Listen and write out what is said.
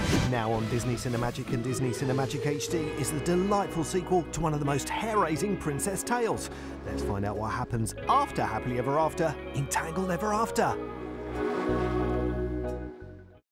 Now on Disney Cinemagic and Disney Cinemagic HD is the delightful sequel to one of the most hair-raising princess tales. Let's find out what happens after Happily Ever After in Tangled Ever After.